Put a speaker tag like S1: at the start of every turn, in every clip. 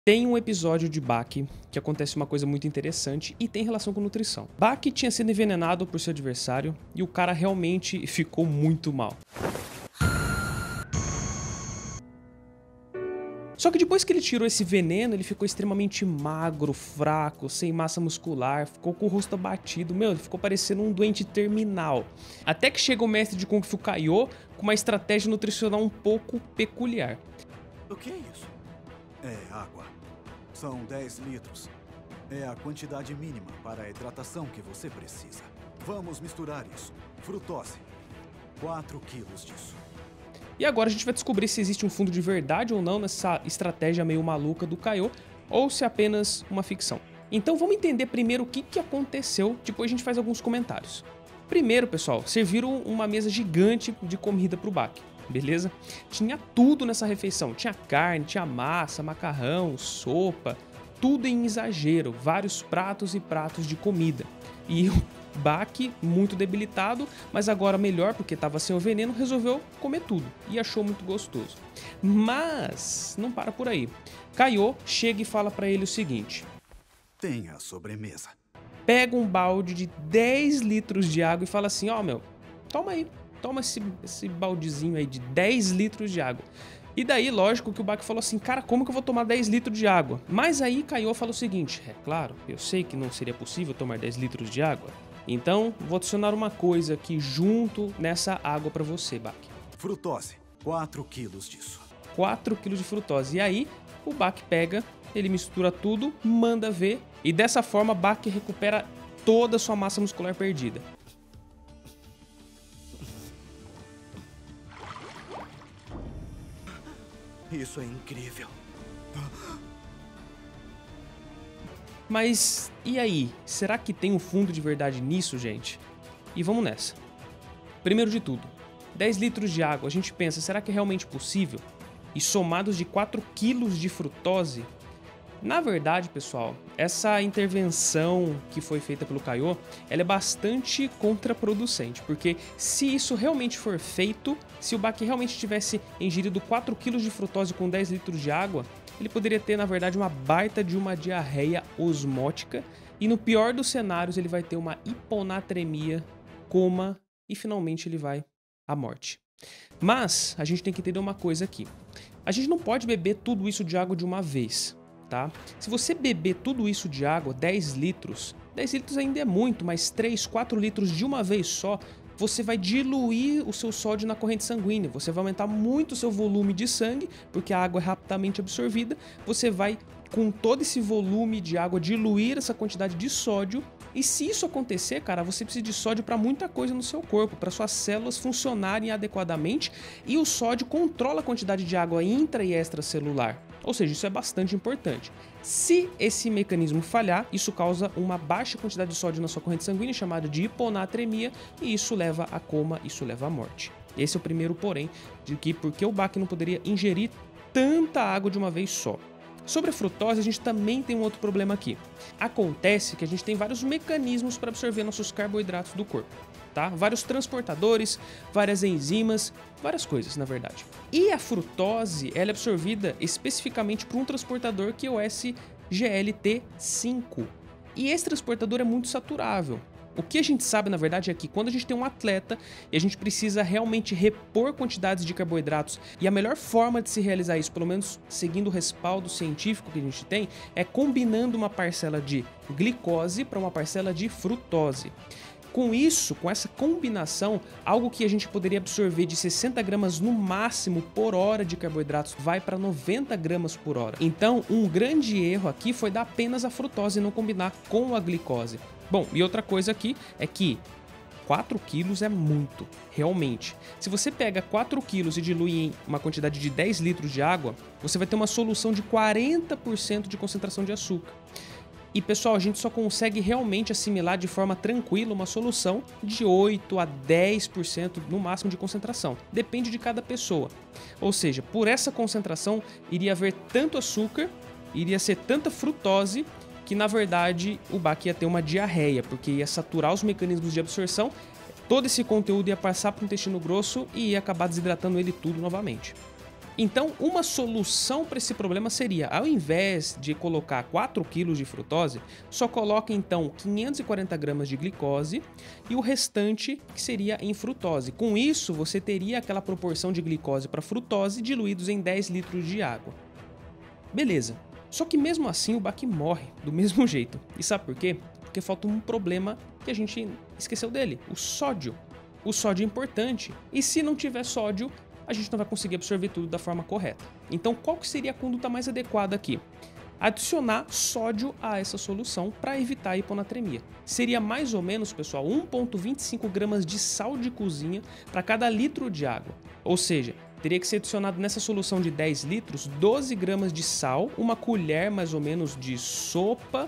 S1: Tem um episódio de Baki que acontece uma coisa muito interessante e tem relação com nutrição. Baki tinha sido envenenado por seu adversário e o cara realmente ficou muito mal. Só que depois que ele tirou esse veneno, ele ficou extremamente magro, fraco, sem massa muscular, ficou com o rosto abatido, ele ficou parecendo um doente terminal. Até que chega o mestre de Kung Fu Kaiô com uma estratégia nutricional um pouco peculiar.
S2: O que é isso? É água. São 10 litros. É a quantidade mínima para a hidratação que você precisa. Vamos misturar isso. Frutose. 4 quilos disso.
S1: E agora a gente vai descobrir se existe um fundo de verdade ou não nessa estratégia meio maluca do Kaiô, ou se é apenas uma ficção. Então vamos entender primeiro o que aconteceu, depois a gente faz alguns comentários. Primeiro, pessoal, serviram uma mesa gigante de comida pro Baki, beleza? Tinha tudo nessa refeição, tinha carne, tinha massa, macarrão, sopa, tudo em exagero, vários pratos e pratos de comida. E o Baki, muito debilitado, mas agora melhor porque estava sem o veneno, resolveu comer tudo e achou muito gostoso. Mas não para por aí. Kaiô chega e fala para ele o seguinte:
S2: tenha a sobremesa.
S1: Pega um balde de 10 litros de água e fala assim: ó, toma aí, toma esse baldezinho aí de 10 litros de água. E daí, lógico que o Baki falou assim: cara, como que eu vou tomar 10 litros de água? Mas aí Kaiô falou o seguinte: é claro, eu sei que não seria possível tomar 10 litros de água, então vou adicionar uma coisa aqui junto nessa água pra você, Baki.
S2: Frutose, 4 quilos disso.
S1: 4 quilos de frutose. E aí, o Baki pega, ele mistura tudo, manda ver, e dessa forma Baki recupera toda a sua massa muscular perdida.
S2: Isso é incrível.
S1: Mas e aí? Será que tem um fundo de verdade nisso, gente? E vamos nessa. Primeiro de tudo, 10 litros de água, a gente pensa, será que é realmente possível? E somados de 4 quilos de frutose? Na verdade, pessoal, essa intervenção que foi feita pelo Kaiô, ela é bastante contraproducente, porque se isso realmente for feito, se o Baki realmente tivesse ingerido 4 quilos de frutose com 10 litros de água, ele poderia ter, na verdade, uma baita de uma diarreia osmótica e, no pior dos cenários, ele vai ter uma hiponatremia, coma e, finalmente, ele vai à morte. Mas a gente tem que entender uma coisa aqui. A gente não pode beber tudo isso de água de uma vez. Tá? Se você beber tudo isso de água, 10 litros ainda é muito, mas 3, 4 litros de uma vez só, você vai diluir o seu sódio na corrente sanguínea, você vai aumentar muito o seu volume de sangue, porque a água é rapidamente absorvida, você vai, com todo esse volume de água, diluir essa quantidade de sódio, e se isso acontecer, cara, você precisa de sódio para muita coisa no seu corpo, para suas células funcionarem adequadamente, e o sódio controla a quantidade de água intra e extracelular. Ou seja, isso é bastante importante. Se esse mecanismo falhar, isso causa uma baixa quantidade de sódio na sua corrente sanguínea, chamada de hiponatremia, e isso leva a coma, isso leva à morte. Esse é o primeiro porém, de que porque o Baki não poderia ingerir tanta água de uma vez só. Sobre a frutose, a gente também tem um outro problema aqui. Acontece que a gente tem vários mecanismos para absorver nossos carboidratos do corpo. Tá? Vários transportadores, várias enzimas, várias coisas, na verdade. E a frutose, ela é absorvida especificamente por um transportador que é o SGLT5. E esse transportador é muito saturável. O que a gente sabe, na verdade, é que quando a gente tem um atleta e a gente precisa realmente repor quantidades de carboidratos, e a melhor forma de se realizar isso, pelo menos seguindo o respaldo científico que a gente tem, é combinando uma parcela de glicose para uma parcela de frutose. Com isso, com essa combinação, algo que a gente poderia absorver de 60 gramas no máximo por hora de carboidratos vai para 90 gramas por hora. Então, um grande erro aqui foi dar apenas a frutose e não combinar com a glicose. Bom, e outra coisa aqui é que 4 quilos é muito, realmente. Se você pega 4 quilos e dilui em uma quantidade de 10 litros de água, você vai ter uma solução de 40% de concentração de açúcar. E pessoal, a gente só consegue realmente assimilar de forma tranquila uma solução de 8 a 10% no máximo de concentração. Depende de cada pessoa. Ou seja, por essa concentração iria haver tanto açúcar, iria ser tanta frutose, que na verdade o Baki ia ter uma diarreia, porque ia saturar os mecanismos de absorção, todo esse conteúdo ia passar para o intestino grosso e ia acabar desidratando ele tudo novamente. Então, uma solução para esse problema seria, ao invés de colocar 4 kg de frutose, só coloque então 540 gramas de glicose e o restante que seria em frutose. Com isso, você teria aquela proporção de glicose para frutose diluídos em 10 litros de água. Beleza. Só que mesmo assim o Bach morre do mesmo jeito. E sabe por quê? Porque falta um problema que a gente esqueceu dele, o sódio. O sódio é importante. E se não tiver sódio, a gente não vai conseguir absorver tudo da forma correta. Então, qual que seria a conduta mais adequada aqui? Adicionar sódio a essa solução para evitar a hiponatremia. Seria mais ou menos, pessoal, 1,25 gramas de sal de cozinha para cada litro de água. Ou seja, teria que ser adicionado nessa solução de 10 litros 12 gramas de sal, uma colher mais ou menos de sopa,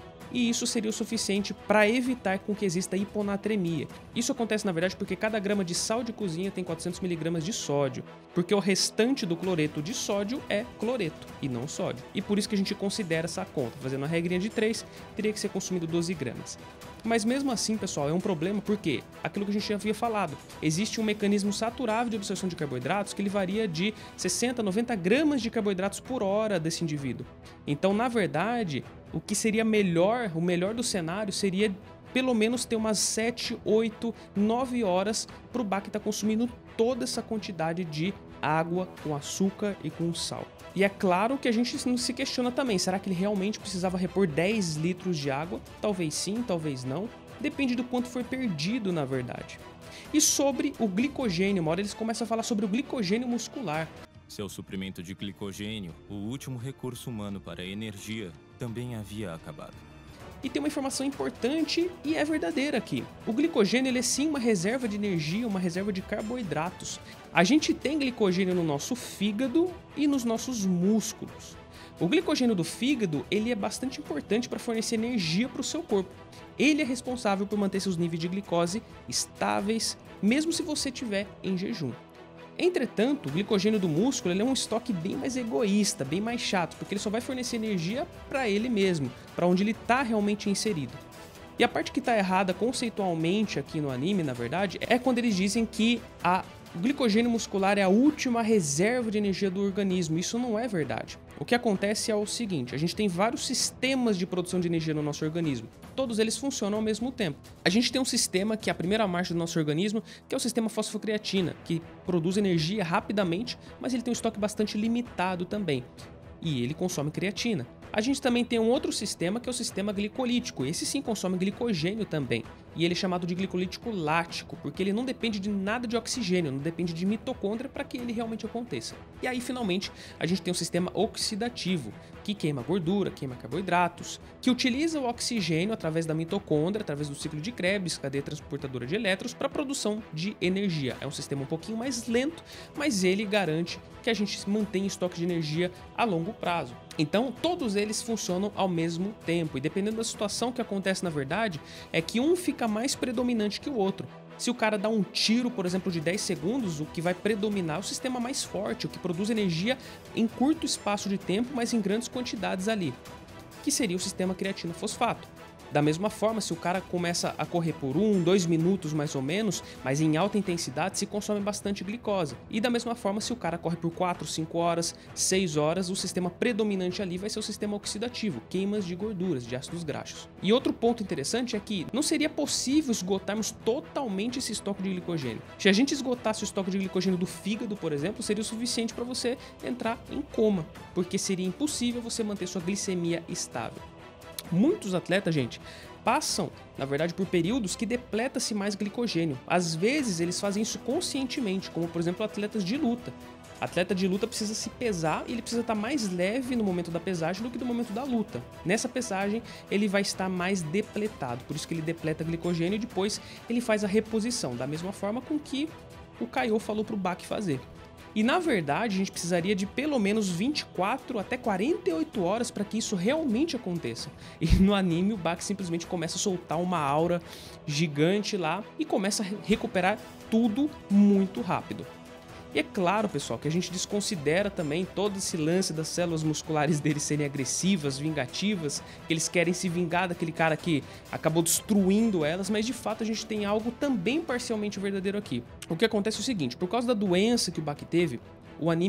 S1: e isso seria o suficiente para evitar com que exista hiponatremia. Isso acontece, na verdade, porque cada grama de sal de cozinha tem 400 mg de sódio, porque o restante do cloreto de sódio é cloreto e não sódio. E por isso que a gente considera essa conta. Fazendo a regrinha de 3, teria que ser consumido 12 gramas. Mas mesmo assim, pessoal, é um problema porque, aquilo que a gente já havia falado, existe um mecanismo saturável de absorção de carboidratos que ele varia de 60 a 90 gramas de carboidratos por hora desse indivíduo. Então, na verdade, o que seria melhor, o melhor do cenário seria pelo menos ter umas 7, 8, 9 horas para o Bach estar consumindo toda essa quantidade de água com açúcar e com sal. E é claro que a gente se questiona também, será que ele realmente precisava repor 10 litros de água? Talvez sim, talvez não. Depende do quanto foi perdido, na verdade. E sobre o glicogênio, uma hora eles começam a falar sobre o glicogênio muscular.
S3: Seu suprimento de glicogênio, o último recurso humano para a energia, também havia acabado.
S1: E tem uma informação importante e é verdadeira aqui. O glicogênio ele é sim uma reserva de energia, uma reserva de carboidratos. A gente tem glicogênio no nosso fígado e nos nossos músculos. O glicogênio do fígado ele é bastante importante para fornecer energia para o seu corpo. Ele é responsável por manter seus níveis de glicose estáveis, mesmo se você estiver em jejum. Entretanto, o glicogênio do músculo ele é um estoque bem mais egoísta, bem mais chato, porque ele só vai fornecer energia para ele mesmo, para onde ele está realmente inserido. E a parte que está errada conceitualmente aqui no anime, na verdade, é quando eles dizem que o glicogênio muscular é a última reserva de energia do organismo. Isso não é verdade. O que acontece é o seguinte, a gente tem vários sistemas de produção de energia no nosso organismo. Todos eles funcionam ao mesmo tempo. A gente tem um sistema que é a primeira marcha do nosso organismo, que é o sistema fosfocreatina, que produz energia rapidamente, mas ele tem um estoque bastante limitado também. E ele consome creatina. A gente também tem um outro sistema que é o sistema glicolítico. Esse sim consome glicogênio também. E ele é chamado de glicolítico lático, porque ele não depende de nada de oxigênio, não depende de mitocôndria para que ele realmente aconteça. E aí, finalmente, a gente tem um sistema oxidativo, que queima gordura, queima carboidratos, que utiliza o oxigênio através da mitocôndria, através do ciclo de Krebs, cadeia transportadora de elétrons, para a produção de energia. É um sistema um pouquinho mais lento, mas ele garante que a gente mantenha estoque de energia a longo prazo. Então, todos eles funcionam ao mesmo tempo, e dependendo da situação, o que acontece na verdade é que um fica mais predominante que o outro. Se o cara dá um tiro, por exemplo, de 10 segundos, o que vai predominar é o sistema mais forte, o que produz energia em curto espaço de tempo, mas em grandes quantidades ali, que seria o sistema creatina-fosfato. Da mesma forma, se o cara começa a correr por 1, 2 minutos mais ou menos, mas em alta intensidade, se consome bastante glicose. E da mesma forma, se o cara corre por 4, 5 horas, 6 horas, o sistema predominante ali vai ser o sistema oxidativo, queimas de gorduras, de ácidos graxos. E outro ponto interessante é que não seria possível esgotarmos totalmente esse estoque de glicogênio. Se a gente esgotasse o estoque de glicogênio do fígado, por exemplo, seria o suficiente para você entrar em coma, porque seria impossível você manter sua glicemia estável. Muitos atletas, gente, passam, na verdade, por períodos que depleta-se mais glicogênio. Às vezes, eles fazem isso conscientemente, como, por exemplo, atletas de luta. Atleta de luta precisa se pesar e ele precisa estar mais leve no momento da pesagem do que no momento da luta. Nessa pesagem, ele vai estar mais depletado, por isso que ele depleta glicogênio e depois ele faz a reposição, da mesma forma com que o Caio falou para o Bach fazer. E na verdade, a gente precisaria de pelo menos 24 até 48 horas para que isso realmente aconteça. E no anime, o Bach simplesmente começa a soltar uma aura gigante lá e começa a recuperar tudo muito rápido. E é claro, pessoal, que a gente desconsidera também todo esse lance das células musculares deles serem agressivas, vingativas, que eles querem se vingar daquele cara que acabou destruindo elas, mas de fato a gente tem algo também parcialmente verdadeiro aqui. O que acontece é o seguinte, por causa da doença que o Bach teve, o anime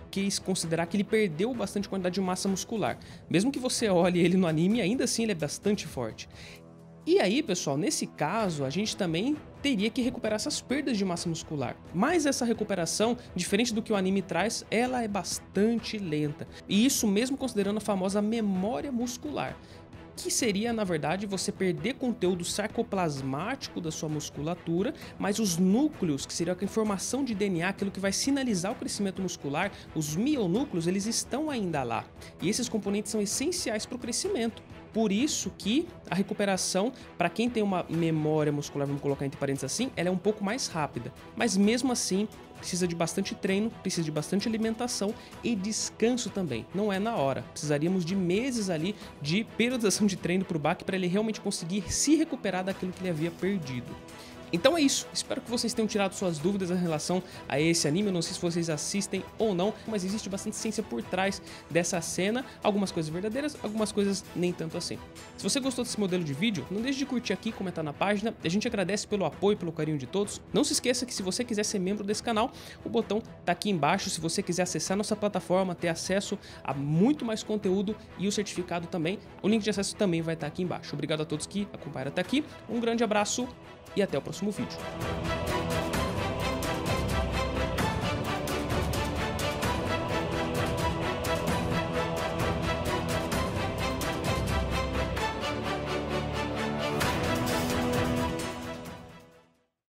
S1: que considerar que ele perdeu bastante quantidade de massa muscular. Mesmo que você olhe ele no anime, ainda assim ele é bastante forte. E aí, pessoal, nesse caso, a gente também teria que recuperar essas perdas de massa muscular. Mas essa recuperação, diferente do que o anime traz, ela é bastante lenta. E isso mesmo considerando a famosa memória muscular, que seria, na verdade, você perder conteúdo sarcoplasmático da sua musculatura, mas os núcleos, que seria a informação de DNA, aquilo que vai sinalizar o crescimento muscular, os mionúcleos, eles estão ainda lá. E esses componentes são essenciais para o crescimento. Por isso que a recuperação, para quem tem uma memória muscular, vamos colocar entre parênteses assim, ela é um pouco mais rápida. Mas mesmo assim, precisa de bastante treino, precisa de bastante alimentação e descanso também. Não é na hora. Precisaríamos de meses ali de periodização de treino para o Baki para ele realmente conseguir se recuperar daquilo que ele havia perdido. Então é isso, espero que vocês tenham tirado suas dúvidas em relação a esse anime. Eu não sei se vocês assistem ou não, mas existe bastante ciência por trás dessa cena, algumas coisas verdadeiras, algumas coisas nem tanto assim. Se você gostou desse modelo de vídeo, não deixe de curtir aqui, comentar na página, a gente agradece pelo apoio, pelo carinho de todos. Não se esqueça que se você quiser ser membro desse canal, o botão tá aqui embaixo. Se você quiser acessar nossa plataforma, ter acesso a muito mais conteúdo e o certificado também, o link de acesso também vai estar aqui embaixo. Obrigado a todos que acompanharam até aqui, um grande abraço e até o próximo vídeo.